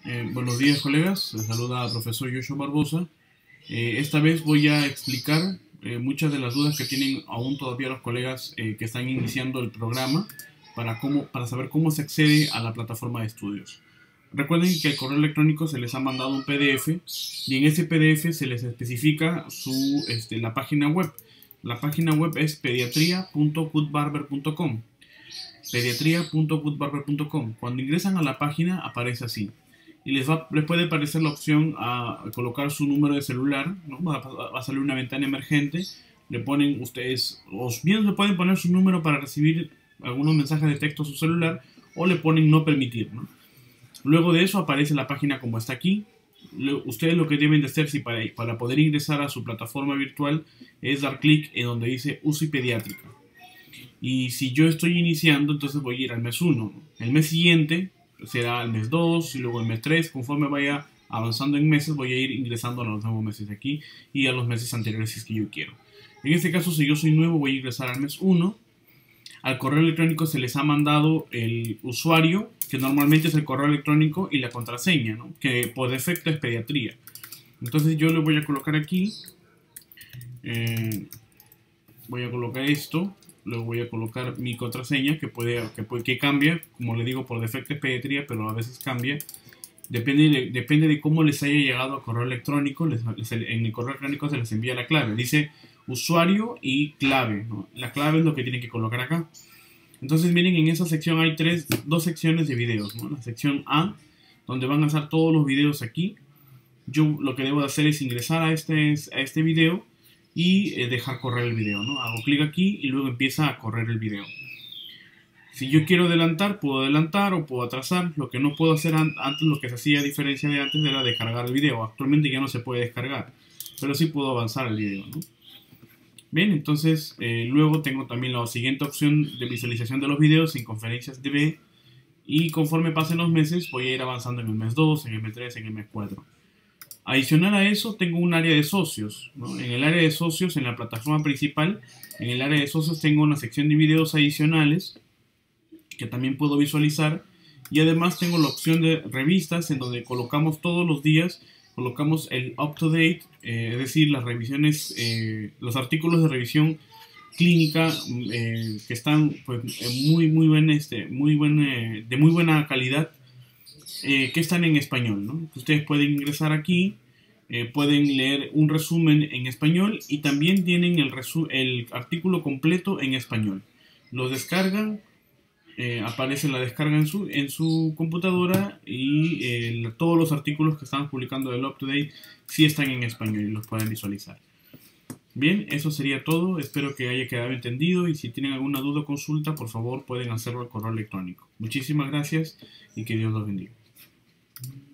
Buenos días, colegas. Les saluda el profesor Joshua Barbosa. Esta vez voy a explicar muchas de las dudas que tienen aún todavía los colegas que están iniciando el programa para saber cómo se accede a la plataforma de estudios. Recuerden que al correo electrónico se les ha mandado un PDF y en ese PDF se les especifica la página web. La página web es pediatria.goodbarber.com. Pediatria.goodbarber.com. Cuando ingresan a la página aparece así y les puede aparecer la opción a colocar su número de celular, ¿no? Va a salir una ventana emergente, le ponen ustedes, o bien le pueden poner su número para recibir algunos mensajes de texto a su celular, o le ponen no permitir, ¿no? Luego de eso aparece la página como está aquí. Ustedes lo que deben de hacer para poder ingresar a su plataforma virtual es dar clic en donde dice UCI Pediátrica. Y si yo estoy iniciando, entonces voy a ir al mes 1, ¿no? El mes siguiente será el mes 2 y luego el mes 3. Conforme vaya avanzando en meses, voy a ir ingresando a los nuevos meses de aquí y a los meses anteriores si es que yo quiero. En este caso, si yo soy nuevo, voy a ingresar al mes 1. Al correo electrónico se les ha mandado el usuario, que normalmente es el correo electrónico, y la contraseña, ¿no? Que por defecto es pediatría. Entonces yo le voy a colocar aquí, voy a colocar esto, luego voy a colocar mi contraseña que cambia, como le digo, por defecto es pediatría, pero a veces cambia. Depende de cómo les haya llegado al correo electrónico. En el correo electrónico se les envía la clave. Dice usuario y clave, ¿no? La clave es lo que tienen que colocar acá. Entonces miren, en esa sección hay dos secciones de videos, ¿no? La sección A, donde van a estar todos los videos aquí. Yo lo que debo de hacer es ingresar a este video y dejar correr el video, ¿no? Hago clic aquí y luego empieza a correr el video. Si yo quiero adelantar, puedo adelantar o puedo atrasar. Lo que no puedo hacer antes, lo que se hacía a diferencia de antes, era descargar el video. Actualmente ya no se puede descargar, pero sí puedo avanzar el video, ¿no? Bien, entonces luego tengo también la siguiente opción de visualización de los videos en conferencias DB, y conforme pasen los meses voy a ir avanzando en el mes 2, en el mes 3, en el mes 4. Adicional a eso tengo un área de socios, ¿no? En el área de socios, en la plataforma principal, en el área de socios tengo una sección de videos adicionales que también puedo visualizar, y además tengo la opción de revistas en donde colocamos todos los días, colocamos el up to date, es decir, las revisiones, los artículos de revisión clínica que están pues, de muy buena calidad, que están en español, ¿no? Ustedes pueden ingresar aquí, pueden leer un resumen en español y también tienen el artículo completo en español. Lo descargan, aparece la descarga en su computadora, y todos los artículos que están publicando del Up to Date sí están en español y los pueden visualizar. Bien, eso sería todo. Espero que haya quedado entendido, y si tienen alguna duda o consulta, por favor pueden hacerlo al correo electrónico. Muchísimas gracias y que Dios los bendiga.